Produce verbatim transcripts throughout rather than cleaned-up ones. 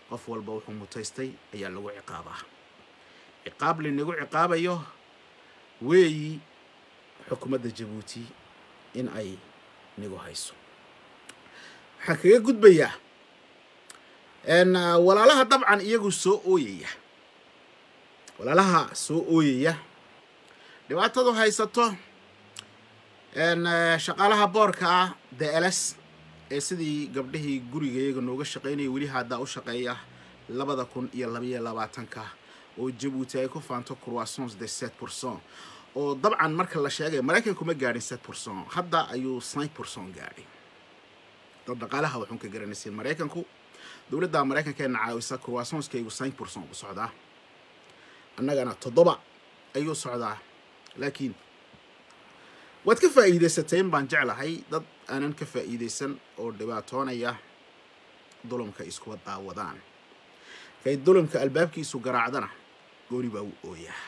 qof walba wuxuu mutaystay ayaa lagu ciqaabaa ciqaab linagu ciqaabayo weeyi xukuumadda Jabuuti in ay nigu hayso waxaa kaga gudbaya en walaalaha dabcan iyagu soo ooyaya walaalaha soo ooyaya dhibaatadu haysato en shaqaalaha boorka D L S ee sidii gabdhihii guriga iyaga nooga shaqeynay wali hadda u shaqeeya labada kun iyo laba iyo labaatanka oo Jabuuti ay ku faanto croissance de sept pour cent oo dabcan marka la sheegay Mareykanku ma gaarin sept pour cent hadda ayuu cinq pour cent gaaray dad dhaqaalaha wuxuu ka garanayay Mareykanku dawladda Mareykanka ee caawisa croissance-kaygu cinq pour cent u socdaa annagana toddoba ayuu socdaa laakiin waad ka faa'iideysateen baan jeclahay dad aanan ka faa'iideysan oo dhibaatoonaya dulumka isku daawadaan kay dulumka albaabkiisu garaacdana gooni baa u ooyaa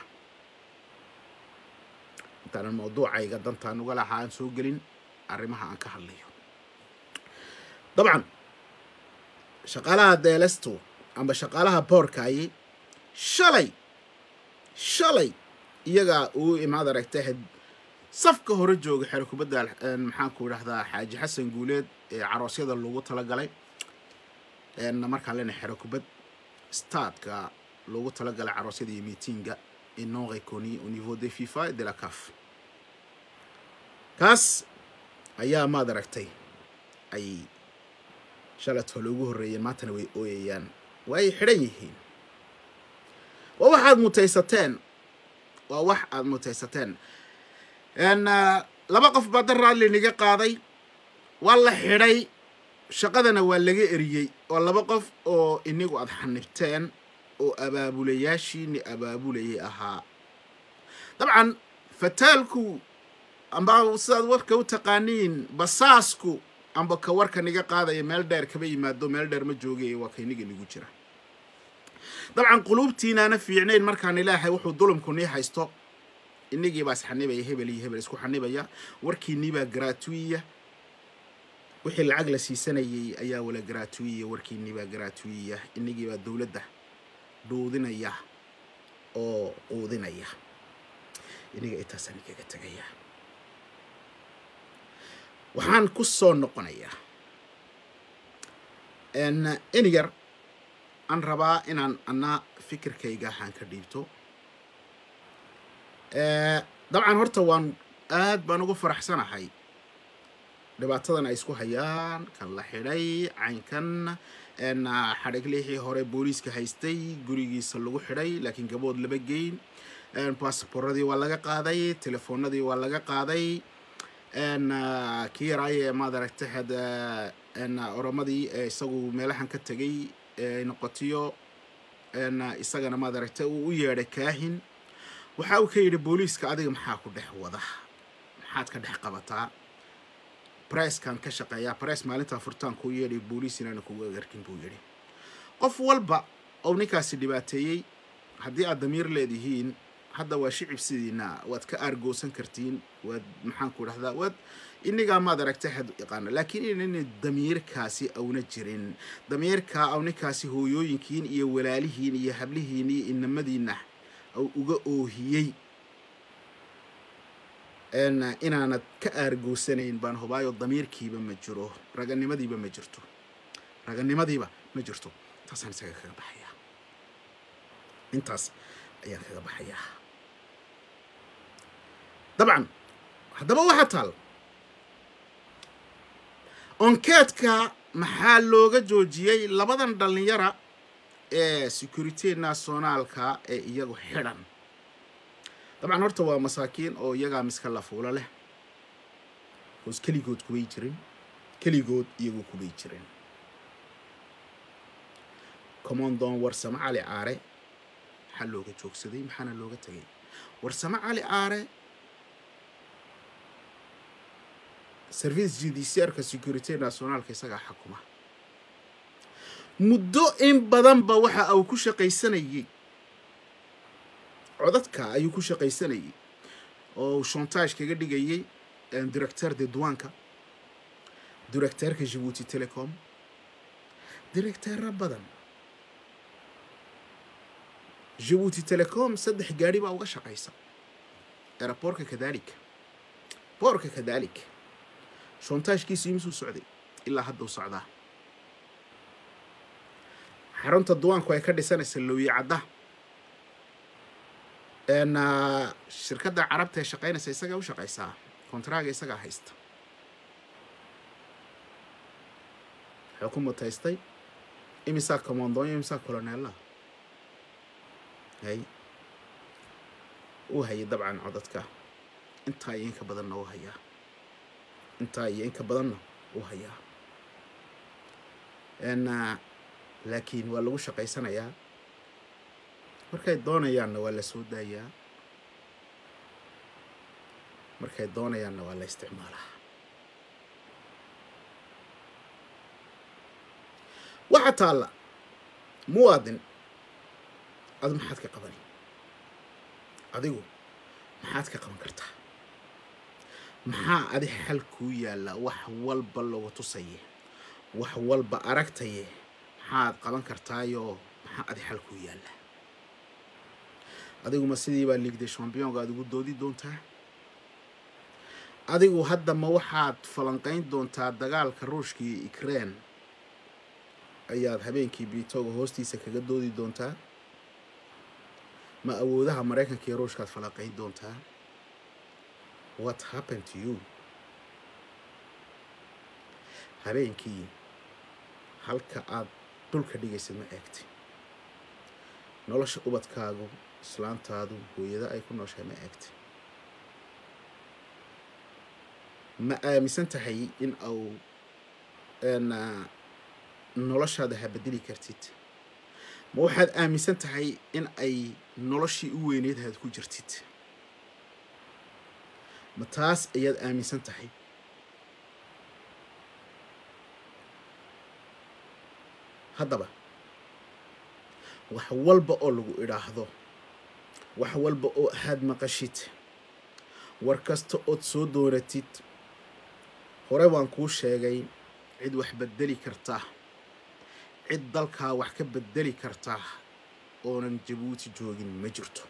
intaan mawduucayga dantaan uga lahaan soo gelin arrimaha aan ka hadlayo dabcan shaqaalaha deelesto amba shaqaalaha boorkaay shalay shalay iyaga uu imaad aragtay safka hore jooga xero kubadda maxaan ku raahdaa Xaaji Xasan Guuleed ee caroosyada loogu tala galay een marka la xero kubad stade-ka loogu tala galay caroosyada iyo meeting-ga in non reconnu au niveau de FIFA et de la C A F kaas ayaa maad aragtay ay shalat loogu horeeyay maantana way ooyayaan way xiran yihiin waa waxaad mutaysateen waa wax aad mutaysateen en laba qof baa daraad liniga qaaday waa la xiray shaqadana waa laga eriyay oo laba qof oo inigu aad xanibteen oo abaabulayaashiini abaabulayay ahaa dabcan fataalku amba sidaad warka u taqaaniin basaasku amba ka warka niga qaadaya meel dheer kaba yimaado meel dheer ma joogay waa kayniga nigu jira dabcan qulubtiinaana fiicnayn markaan ilaahay wuxuu dulumku nii haysto inagii baa saxanibay hebel iyo hebel isku xanibaya warkiini baa gratuiya wixii lacag la siisanayay ayaa wala gratuiya warkiini baa gratuiya inagii baa dawladda doodinaya oo qoodinaya inaga intaasaan kaga tagaya waxaan ku soo noqonayaa en inigar aan rabaa inaan ana fikirkayga aan ka dhiibto ee dabcan horta waan aad baan ugu faraxsanahay dhibaatadan ay isku hayaan kan la xiray caynkan en xariglihii hore booliiska haystay gurigiisa lagu xiray laakiin gabood laba geyn en passportadii waa laga qaaday telefoonadii waa laga qaaday en kiiraay ma daragtay hada en oromadii isagu meelahan ka tagay ee noqotiyo en isagana ma daragtay uu u yeeray kaahin waxa uu ka yiri booliiska adiga maxaa ku dhex wada maxaad ka dhex qabataa press kan ka shaqeeya press maalinta furtaan ku yeeray booliis inaan ku garkin buu yiri qof walba oo ninkaasi dhibaateeyay haddii aad damiir leedihiin hadda waa shicib sidiina waad ka argoosan kartiin waad maxaan ku dhahdaa waad iniga ma daragtay had yaqaan laakiin in damiirkaasi awna jirin damiirka aw ninkaasi hooyooyinkiin iyo walaalihiin iyo hablihiin iyo inamadiina أو uga oohiyay en inaanad ka aargoosanayn baan hubaayo damiirkiiba ma jiro raganimadiiba ma jirto raganimadiiba ma jirto taasaan isaga kaga baxaya intaas ayaan kaga baxaya dabcan haddaba waxa taal onkeedka maxaa looga joojiyay labadan dhalinyara ee security nationalka ee iyagu xiran dabcan horta waa masaakiin oo iyaga miska la fuula leh hoos kaligood ku way jirin kaligood iyagu ku way jirin commandant warsama cali aare xal looga joogsaday maxana looga tagay warsama cali aare service judiciaire security nationalka isaga xukuma muddo in badan ba waxa uu ku shaqaysanayay codadka ayuu ku shaqaysanayay oo chantage kaga dhigayay directeur de douane directeur ka Djibouti Telecom directeur badan جيبوتي تيليكوم صدح قاري بقى وغشا قيسا إيرابورك كذلك بورك كذلك شونتاج كيس يمسو سعودي إلا هدو صعدا حرونت الدوان كوي كردي سنة سلوية عدا إن الشركة عربتها شقينا سيساقا وشقيسا كونتراغ يساقا هيست حكومة هيستي إمسا كوماندون إمسا كولونيلا هاي وهي طبعا عددك انت هاي إنك بدلنا وهيا انت هاي إنك بدلنا وهيا إن لكن ولا وش قيسنا يا مركي دونا يانا ولا سودا يا مركي دونا يانا ولا استعمالها وحتى الله مواطن هذا ما حد كقبني أديو ما حد كقبن كرته ما أدي حل كويا لا وحول بلو وتصيه وحول بأركتيه حاد قبن كرتايو ما أدي حل كويا لا أديو مسيدي بالليج دي شامبيون قاعد يقول دودي دونتا أديو هذا ما واحد فلانقين دونتا دجال كروشكي إكران أياد هبينكي بيتوغ هوستي سكجد دودي دونتا ما أودها مريكا كيروش كات فلاقين دونتا what happened to you هبينكي halka aad dhulka dhigaysid ma eegti nolosha ubadkaagu islaantaadu hooyada ay ku nooshahay ma eegti ma aaminsan tahay in au ana noloshaada ha bedeli kartid ma waxaad aaminsan tahay in ay noloshii u weyneed had ku jirtid ma taas ayaad aaminsan tahay haddaba wax walba oo lagu idhaahdo wax walba oo aad maqashid war kasta oo soo dooratid hore waan kuu sheegay cid wax bedeli karta cid dalka wax ka bedeli karta oonan Djibouti joogin ma jirto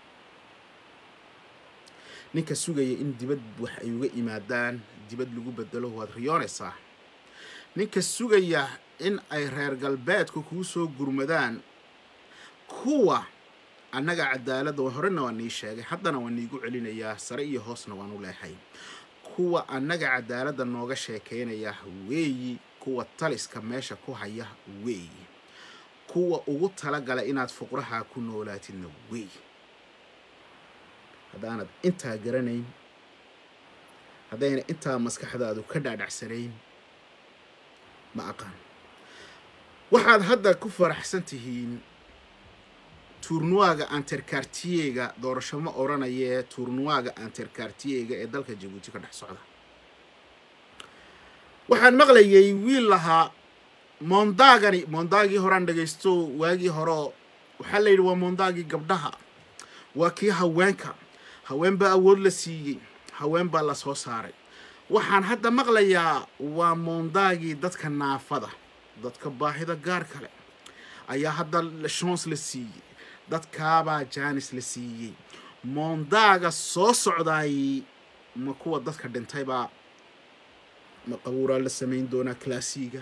ninka sugaya in dibad wax ay uga imaadaan dibad lagu bedelo waad riyoonaysaa ninka sugaya in ay reer galbeedku ku soo gurmadaan kuwa annaga cadaalad oo horena waan ii sheegay haddana waan iigu celinayaa sare iyo hoosna waan u leeyahay kuwa annaga cadaalada nooga sheekeynaya weeyi kuwa taliska meesha ku haya weeyi kuwa ugu tala gala inaad fuqraha ku noolaatidna weeyi hadaanad inta garanayn hadayna inta maskaxdaadu ka dhaadhacsanayn ma aqaan waxaad hadda ku faraxsan tihiin tournoiga Interquartier-ga doorasho ma oranayee tournoiga Interquartier-ga ee dalka Djibouti ka dhex socda waxaan maqlayay wiil lahaa mondagani mondagi horaan dhageysto waagi horo waxa la yiri waa mondagi gabdhaha waa kii haweenka haween baa awood la siiyay haween baa la soo saaray waxaan hadda maqlayaa waa mondagi dadka naafada dadka baahida gaar kale ayaa hadda la chance la siiyay dadka baa jaanis la siiyay mondaga soo socday ma kuwa dadka dhintay baa ma qabuura la sameyn doona classiga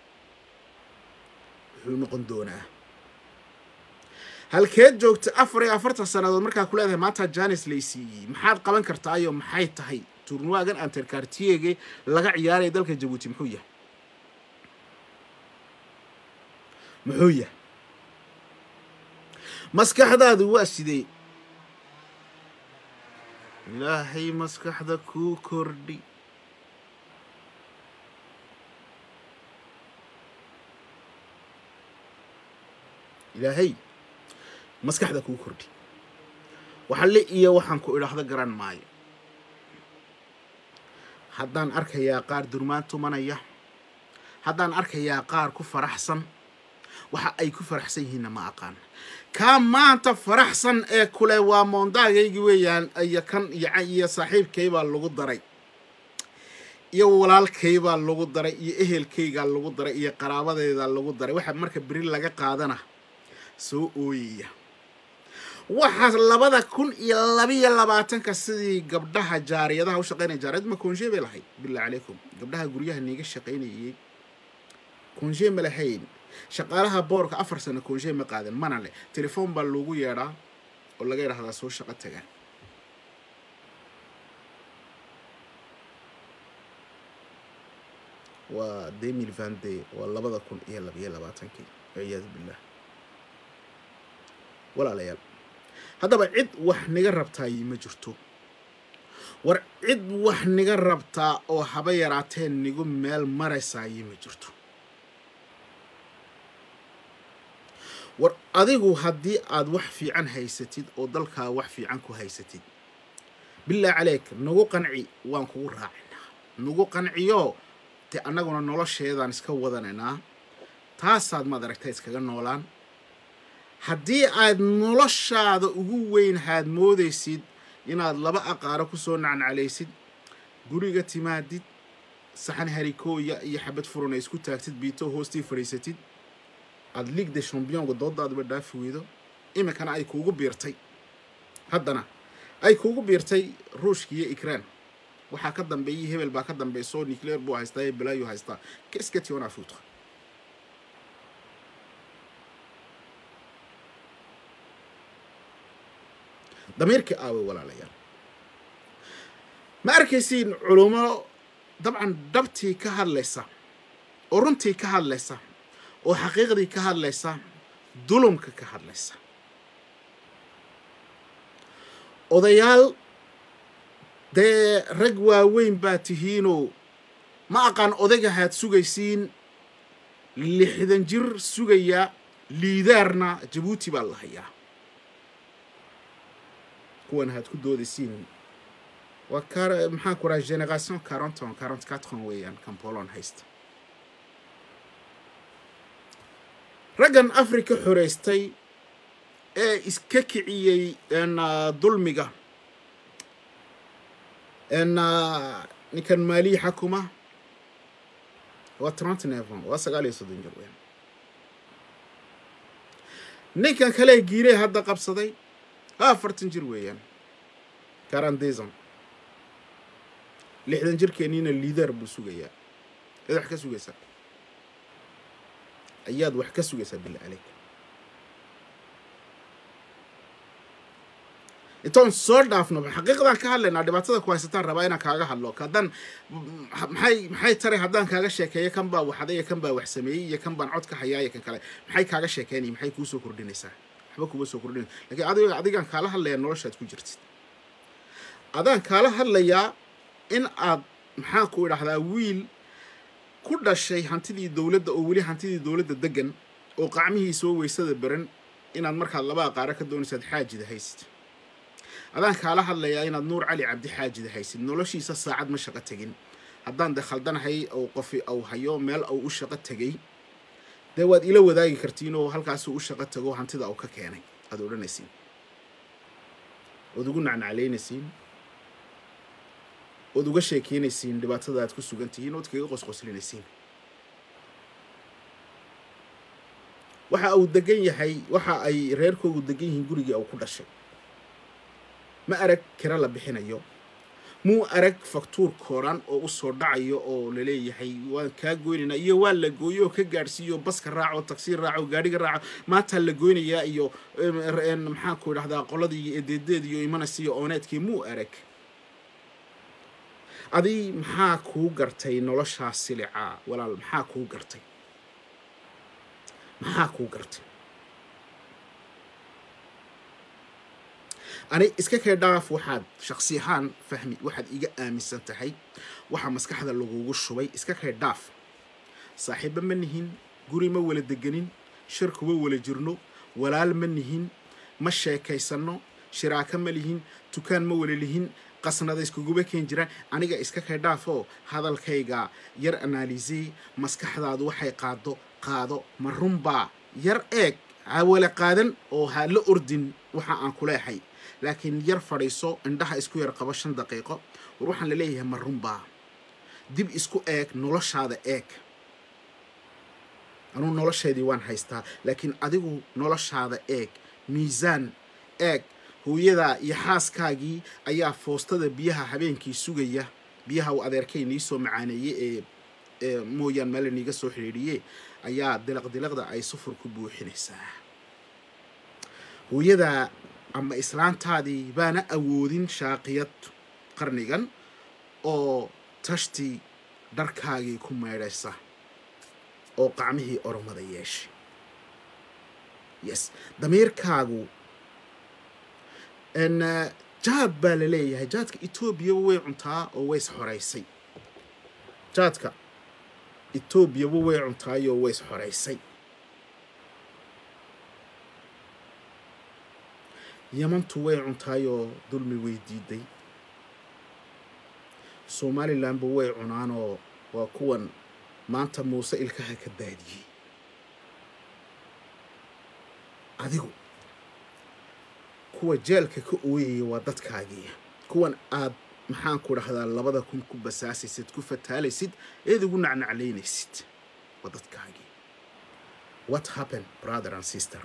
wuxuu noqon doonaa halkeed joogta afar iyo afartan sanadood markaa ku leedahay maanta jaanis la siiyay maxaad qaban kartaa iyo maxay tahay tournoigan Interquartier-ga laga ciyaaray dalka Djibouti muxuu yahay muxuu yahay maskaxdaadu waa sidee ilaahay maskaxda ku kordhi ilaahay maskaxda ku kordhi waxa la iyo waxaan ku idhaahdo garan maayo haddaan arkayaa qaar durmaan tumanaya haddaan arkayaa qaar ku faraxsan waxa ay ku faraxsan yihiin ma aqaan ka maanta faraxsan ee kule waa mondagaygi weeyaan ay kan iyo saaxiibkay baa lagu daray iyo walaalkay baa lagu daray iyo ehelkayga lagu daray iyo qaraabadeeda lagu daray waxa marka bari laga qaadana soo ooyaya waxaas labada kun iyo labiyo labaatanka sidii gabdhaha jaariyadaha u shaqaynaya jaariyad ma koonshe bay lahayd billahi calaykum gabdhaha guryaha niiga shaqaynayay koonshe ma lahayn shaqaalaha boorka afar sano koonshe ma qaadan mana leh telefoon baa loogu yeedhaa oo laga yidhaahdaa soo shaqo taga waa deux mille vingt-deux waa labada kun iyo labiyo labaatankii ciyaadu billah walaalayaal haddaba cid wax niga rabtaay ma jirto war cid wax niga rabtaa oo haba yaraateen nigu meel maraysaay ma jirto war adigu haddii aad wax fiican haysatid oo dalkaa wax fiican ku haysatid bilaa calayk nagu qanci waan kugu raacinaa nagu qanciyo te annaguna nolosheedaan iska wadanaynaa taasaad maad aragtay iskaga noolaan haddii aad noloshaada ugu weyn haad moodaysid inaad laba aqaaro ku soo nacnacalaysid guriga timaadid saxan harikooya iyo xabad furana isku taagtid biito hoostii fadhiisatid aad ligue des champions doodaadaba dhaafi weydo iminkana ay kuugu biirtay haddana ay kuugu biirtay ruushka iyo ikraan waxaa ka dambeeyay hebel baa ka dambeysoo nuclear buu haystaa balaayo haystaa qu'est-ce que tu en as foutre damiirkii aawe walaalayaal ma arkaysiin culumo dabcan dhabtii ka hadlaysa oo runtii ka hadlaysa oo xaqiiqdii ka hadlaysa dulumka ka hadlaysa odayaal dee rag waaweyn baa tihiinoo ma aqaan odayga haad sugaysiin lixdan jir sugaya liidaarna jabuuti baa la hayaa kuwan haad ku doodaysiin waa kar maxaa ku rahay génération quarante ans quarante-quatre ans weeyaan kan Poland haysta raggan Afrika xoreystay ee iska kiciyay in dulmiga in ninkan maali xakuma waa trente-neuf ans waa sagaal iyo soddon jir weeyaan ninkan kale giiray hadda qabsaday afartan jir weeyaan quarante-deux ans lixdan jirkeeniina liidar buu sugayaa cid wax ka sugaysaa ayaad wax ka sugaysaa bilaa calayk intaan soo dhaafno xaqiiqdan ka hadlaynaa dhibaatada ku haysataan rabaa inaan kaaga hadlo kadan maxay maxay taray haddaan kaaga sheekeeyo kan baa waxday kan baa wax sameeyay iyo kan baan cod ka hayaa iyo kan kale maxay kaaga sheekeynay maxay kuu soo kordhinaysaa waxba kuba soo kordhin laakiin adiga adigan kala hadlaya noloshaad ku jirtid adaan kala hadlayaa in aad maxaa ku idhaahdaa wiil ku dhashay hantidii dawladda oo weli hantidii dawladda degan oo qacmihii soo weysada baran inaad markaad laba qaara ka doonaysid xaajida haysid adaan kala hadlayaa inaad nuur cali cabdi xaajida haysid noloshiisa saacad ma shaqo tagin haddaan de khaldanahay oo qofi aw hayo meel aw u shaqo tagay dee waad ila wadaagi kartiin oo halkaas u shaqo tago hantida uu ka keenay aad odhanaysiin ood ugu nacnacalaynaysiin ood uga sheekeynaysiin dhibaatada aad ku sugan tihiin ood kaga qosqoslinaysiin waxa uu degan yahay waxa ay reerkoodu degan yihiin gurigii uu ku dhashay ma arag kira la bixinayo muu arag faktuur kooran oo u soo dhacayo oo la leeyahay waan kaa goynayna iyo waa la gooyo ka gaarsiiyo baska raaco taksi raaco gaariga raaco maanta la goynaya iyo maxaa ku idhaahdaa qoladii eedeedeed iyo imanaysiyo ooneedkii muu arag adi maxaa kuu gartay noloshaas silica walaal maxaa kuu gartay maxaa kuu gartay أنا إسكاك داف واحد شخصي هان فهمي واحد إيجا آمن سنتهاي واحد مسك هذا اللغو شوي إسكاك داف صاحب منهن جوري ما ولد الجنين شرك ولا جرنو ولا منهن مشى كيسنو شراكة ملهن تكان ما ولا لهن قصنا ذا إسكو جوبك ينجران أنا جا إسكاك دافو هذا الكيجا ير أناليزي مسك هذا دو حي قادو قادو مرمبا ير إيك ولا قادن أو هلا أردن وحا أنكولا حي لكن يرفع ريسو عندها اسكو يرقب شن دقيقة وروح لليه مرمبا دب اسكو اك نولش هذا اك أنا نولش هذي وان هيستا لكن أديكو نولش هذا اك ميزان eeg hooyada iyo xaaskaagii ayaa foostada biyaha habeenkii sugaya biyaha uu adeerkay nii soo macaaneeyey ee mooyaan meel niga soo xiriiriyay ayaa dilaq dilaqda ay sufur ku buuxinaysaa hooyada ama islaantaadii baana awoodin shaaqiyad qarnigan oo tashti dharkaagii ku meedhaysa oo qacmihii oromada yeeshay yes damiirkaagu en jaad baa la leeyahay jaadka Ethiopia way cuntaa oo way xoreysay jaadka Ethiopia way cuntaa oo way xoreysay Yementu way cuntaa oo dulmi way diiday Somaliland way cunaan oo waa kuwan maanta Muuse ilkaha ka daadiyay adigu kuwa jeelka ka ooyay waa dadkaagii kuwan aad maxaan ku dhahdaa labada kun ku basaasaysid ku fataalaysid eedugu nacnacleynaysid waa dadkaagii what happened brother and sister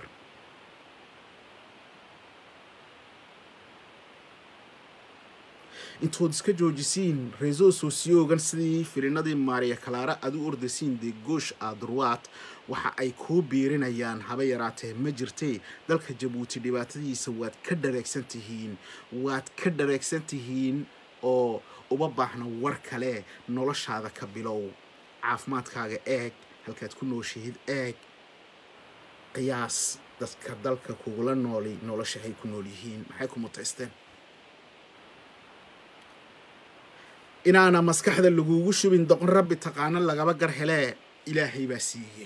intood iska joojisiin reeso sociogan sidii filinadii Maria Clara aad u ordaysiin de goosh adruwaat waxa ay ku biirinayaan haba yaraatee ma jirtay dalka Djibouti dhibaatadiisa waad ka dhareegsan tihiin waad ka dhareegsan tihiin oo uba baahna war kale noloshaada ka bilow caafimaadkaaga eeg halkaad ku nooshiid eeg qiyaas dadka dalka kugula nooli nolosha ay ku nool yihiin maxay ku mutaysteen inaana maskaxda lagugu shubin doqon rabbi taqaana lagaba gar hele ilaahay baa siiyay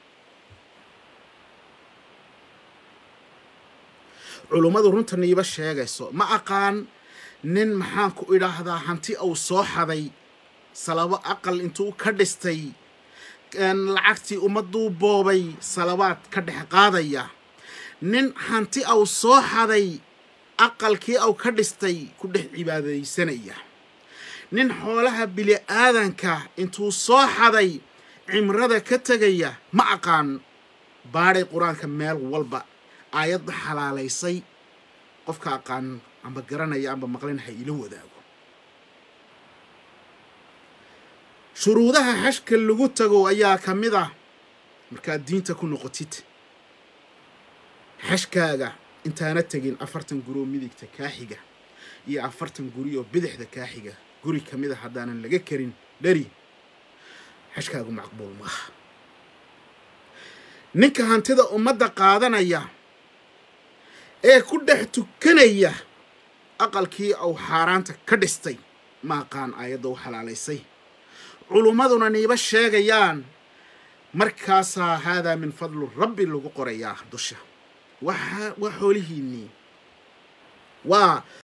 culumadu runta niiba sheegayso ma aqaan nin maxaan ku idhaahdaa hanti uu soo xaday salabo aqal intuu ka dhistay kan lacagtii ummaduu boobay salabaad ka dhex qaadaya nin hanti uu soo xaday aqalkii uu ka dhistay ku dhex cibaadaysanaya nin xoolaha bili aadanka intuu soo xaday cimrada ka tagaya ma aqaan baaray quraanka meel walba aayad xalaalaysay qofka aqaan amba garanaya amba maqlin hay ila wadaago shuruudaha xashka lagu tago ayaa kamida marka diinta ku noqotid xashkaaga intaana tagin afartan guri midigta kaaxiga iyo afartan guri oo bidixda kaaxiga guri kamida hadaanan laga karin dari xashkaagu maqbuul ma ninka hantida ummadda qaadanaya ee ku dhex tukanaya aqalkii uu xaaraanta ka dhistay ma qaan ayadu xalaalaysay culumaduna niiba sheegayaan markaas hada min fadlu rabbi lagu qorayaa dusha waxa waxoolihiini waa